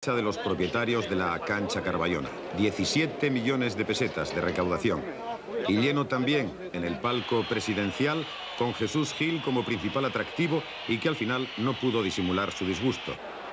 marcha de los propietarios de la cancha Carballona. 17 millones de pesetas de recaudación. Y lleno también en el palco presidencial con Jesús Gil como principal atractivo y que al final no pudo disimular su disgusto.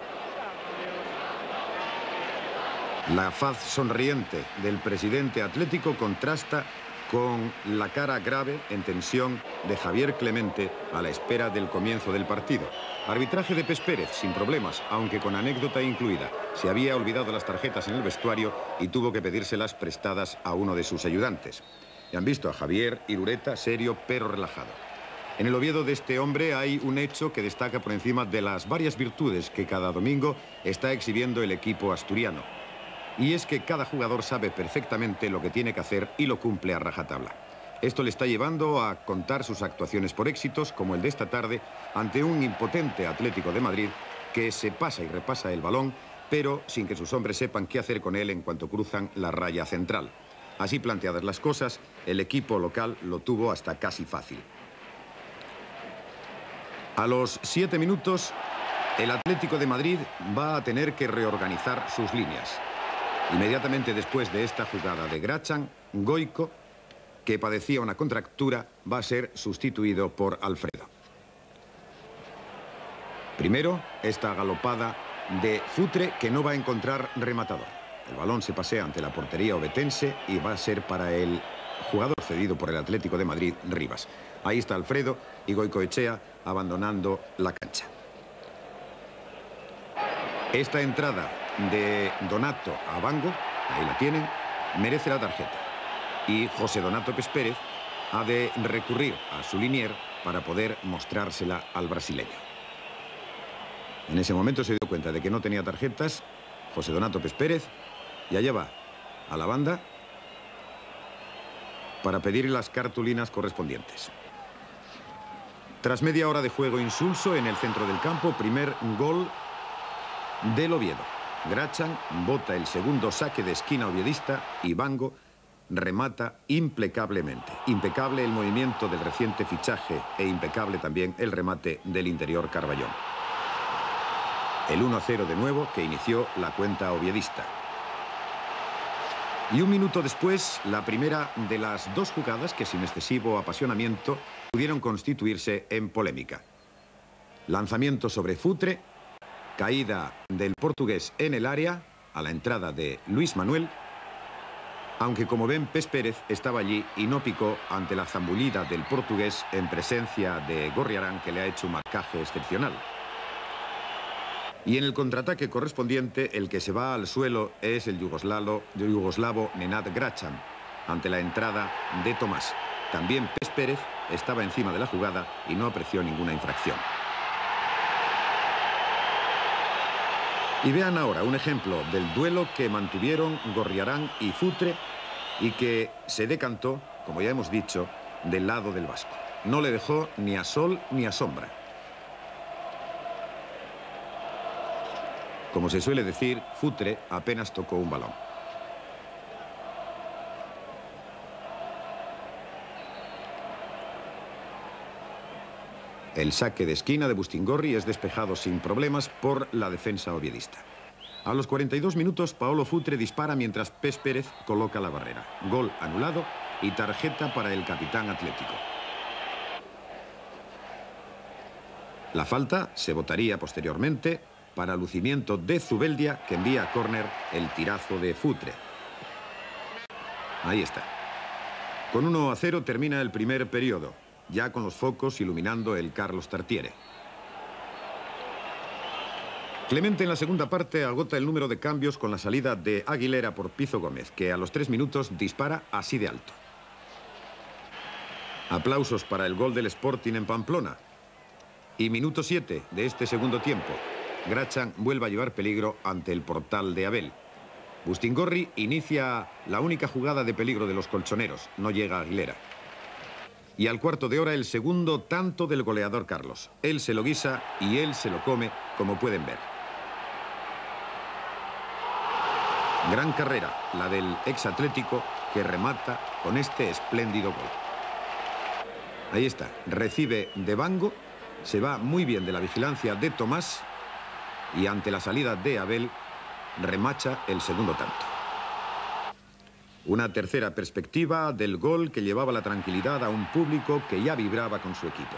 La faz sonriente del presidente atlético contrasta con la cara grave en tensión de Javier Clemente a la espera del comienzo del partido. Arbitraje de Pes Pérez sin problemas, aunque con anécdota incluida. Se había olvidado las tarjetas en el vestuario y tuvo que pedírselas prestadas a uno de sus ayudantes. Ya han visto a Javier Irureta, serio pero relajado. En el Oviedo de este hombre hay un hecho que destaca por encima de las varias virtudes que cada domingo está exhibiendo el equipo asturiano. Y es que cada jugador sabe perfectamente lo que tiene que hacer y lo cumple a rajatabla. Esto le está llevando a contar sus actuaciones por éxitos, como el de esta tarde, ante un impotente Atlético de Madrid que se pasa y repasa el balón, pero sin que sus hombres sepan qué hacer con él en cuanto cruzan la raya central. Así planteadas las cosas, el equipo local lo tuvo hasta casi fácil. A los 7 minutos, el Atlético de Madrid va a tener que reorganizar sus líneas. Inmediatamente después de esta jugada de Grachan, Goico, que padecía una contractura, va a ser sustituido por Alfredo. Primero, esta galopada de Futre, que no va a encontrar rematador. El balón se pasea ante la portería ovetense y va a ser para el jugador cedido por el Atlético de Madrid, Rivas. Ahí está Alfredo y Goicoechea abandonando la cancha. Esta entrada de Donato a Bango, ahí la tienen, merece la tarjeta. Y José Donato Pes Pérez ha de recurrir a su linier para poder mostrársela al brasileño. En ese momento se dio cuenta de que no tenía tarjetas José Donato Pes Pérez y allá va a la banda para pedir las cartulinas correspondientes. Tras media hora de juego insulso en el centro del campo, primer gol del Oviedo. Grachan bota el segundo saque de esquina oviedista y Bango remata impecablemente. Impecable el movimiento del reciente fichaje e impecable también el remate del interior Carballón. El 1-0 de nuevo que inició la cuenta oviedista. Y un minuto después, la primera de las dos jugadas que sin excesivo apasionamiento pudieron constituirse en polémica. Lanzamiento sobre Futre, caída del portugués en el área, a la entrada de Luis Manuel, aunque como ven Pes Pérez estaba allí y no picó ante la zambullida del portugués en presencia de Gorriarán, que le ha hecho un marcaje excepcional. Y en el contraataque correspondiente, el que se va al suelo es el yugoslavo Nenad Grachan, ante la entrada de Tomás. También Pes Pérez estaba encima de la jugada y no apreció ninguna infracción. Y vean ahora un ejemplo del duelo que mantuvieron Gorriarán y Futre y que se decantó, como ya hemos dicho, del lado del vasco. No le dejó ni a sol ni a sombra. Como se suele decir, Futre apenas tocó un balón. El saque de esquina de Bustingorri es despejado sin problemas por la defensa oviedista. A los 42 minutos, Paolo Futre dispara mientras Pes Pérez coloca la barrera. Gol anulado y tarjeta para el capitán atlético. La falta se votaría posteriormente para lucimiento de Zubeldia, que envía a córner el tirazo de Futre. Ahí está. Con 1-0 termina el primer periodo, ya con los focos iluminando el Carlos Tartiere. Clemente en la segunda parte agota el número de cambios con la salida de Aguilera por Pizo Gómez, que a los 3 minutos dispara así de alto. Aplausos para el gol del Sporting en Pamplona. Y minuto 7 de este segundo tiempo. Grachan vuelve a llevar peligro ante el portal de Abel. Bustingorri inicia la única jugada de peligro de los colchoneros. No llega Aguilera. Y al cuarto de hora el segundo tanto del goleador Carlos. Él se lo guisa y él se lo come, como pueden ver. Gran carrera, la del ex Atlético, que remata con este espléndido gol. Ahí está, recibe de Bango, se va muy bien de la vigilancia de Tomás y ante la salida de Abel remacha el segundo tanto. Una tercera perspectiva del gol que llevaba la tranquilidad a un público que ya vibraba con su equipo.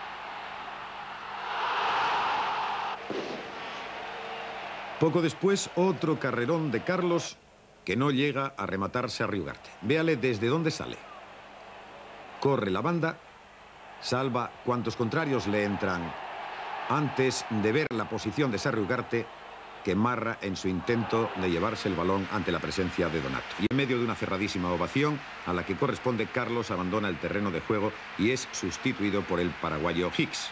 Poco después, otro carrerón de Carlos que no llega a rematarse a Riugarte. Véale desde dónde sale. Corre la banda, salva cuantos contrarios le entran antes de ver la posición de Sarriugarte, que marra en su intento de llevarse el balón ante la presencia de Donato. Y en medio de una cerradísima ovación a la que corresponde, Carlos abandona el terreno de juego y es sustituido por el paraguayo Higgs.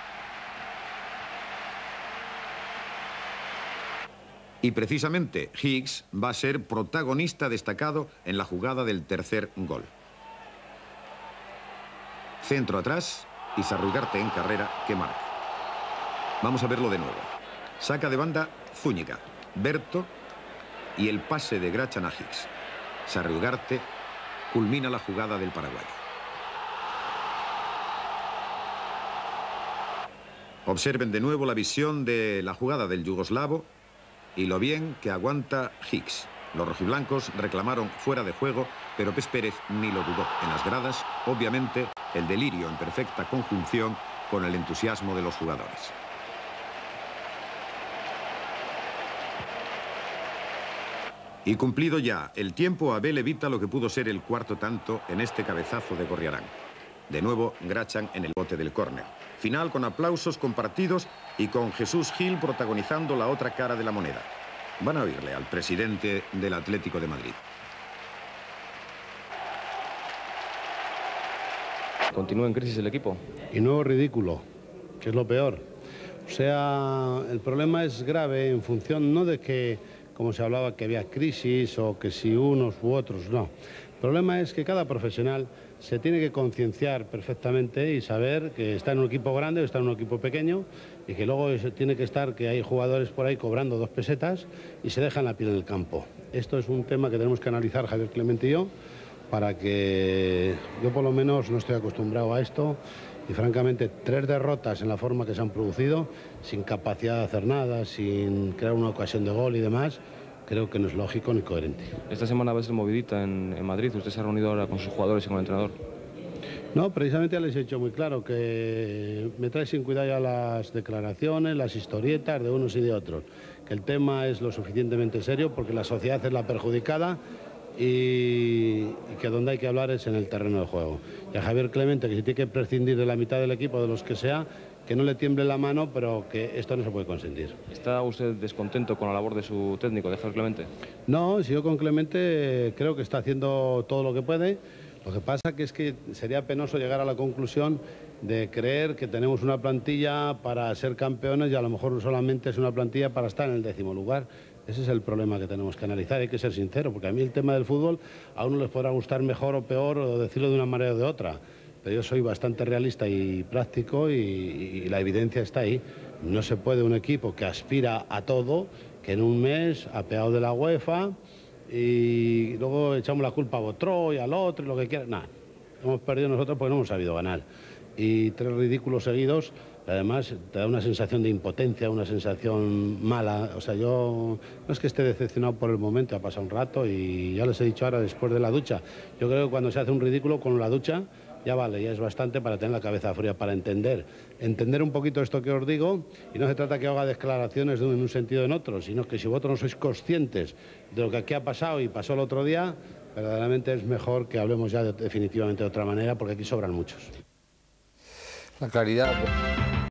Y precisamente Higgs va a ser protagonista destacado en la jugada del tercer gol. Centro atrás y Sarriugarte en carrera que marca. Vamos a verlo de nuevo. Saca de banda Zúñiga, Berto y el pase de Grachan a Higgs. Sarriugarte culmina la jugada del paraguayo. Observen de nuevo la visión de la jugada del yugoslavo y lo bien que aguanta Higgs. Los rojiblancos reclamaron fuera de juego, pero Pes Pérez ni lo dudó. En las gradas, obviamente, el delirio en perfecta conjunción con el entusiasmo de los jugadores. Y cumplido ya el tiempo, Abel evita lo que pudo ser el cuarto tanto en este cabezazo de Gorriarán. De nuevo, Grachan en el bote del córner. Final con aplausos compartidos y con Jesús Gil protagonizando la otra cara de la moneda. Van a oírle al presidente del Atlético de Madrid. ¿Continúa en crisis el equipo? Y nuevo ridículo, que es lo peor. O sea, el problema es grave en función no de que, como se hablaba, que había crisis o que si unos u otros, no. El problema es que cada profesional se tiene que concienciar perfectamente y saber que está en un equipo grande o está en un equipo pequeño y que luego tiene que estar, que hay jugadores por ahí cobrando 2 pesetas y se dejan la piel en el campo. Esto es un tema que tenemos que analizar Javier Clemente y yo, para que yo por lo menos no estoy acostumbrado a esto y francamente 3 derrotas en la forma que se han producido, sin capacidad de hacer nada, sin crear una ocasión de gol y demás, creo que no es lógico ni coherente. Esta semana va a ser movidita en Madrid. ¿Usted se ha reunido ahora con sus jugadores y con el entrenador? No, precisamente ya les he dicho muy claro que me trae sin cuidado ya las declaraciones, las historietas de unos y de otros. Que el tema es lo suficientemente serio porque la sociedad es la perjudicada y que donde hay que hablar es en el terreno de juego. Y a Javier Clemente, que si tiene que prescindir de la mitad del equipo, de los que sea, que no le tiemble la mano, pero que esto no se puede consentir. ¿Está usted descontento con la labor de su técnico, de Javier Clemente? No, si yo con Clemente creo que está haciendo todo lo que puede. Lo que pasa que es que sería penoso llegar a la conclusión de creer que tenemos una plantilla para ser campeones y a lo mejor solamente es una plantilla para estar en el 10º lugar. Ese es el problema que tenemos que analizar, hay que ser sincero, porque a mí el tema del fútbol a uno les podrá gustar mejor o peor o decirlo de una manera o de otra. Pero yo soy bastante realista y práctico y la evidencia está ahí. No se puede un equipo que aspira a todo, que en un mes ha pegado de la UEFA y luego echamos la culpa a Botró y al otro y lo que quiera. Nada, hemos perdido nosotros porque no hemos sabido ganar. Y 3 ridículos seguidos, además te da una sensación de impotencia, una sensación mala. O sea, yo no es que esté decepcionado por el momento, ha pasado un rato y ya les he dicho ahora después de la ducha. Yo creo que cuando se hace un ridículo con la ducha ya vale, ya es bastante para tener la cabeza fría, para entender un poquito esto que os digo, y no se trata que haga declaraciones en un sentido o en otro, sino que si vosotros no sois conscientes de lo que aquí ha pasado y pasó el otro día, verdaderamente es mejor que hablemos ya definitivamente de otra manera, porque aquí sobran muchos. La claridad.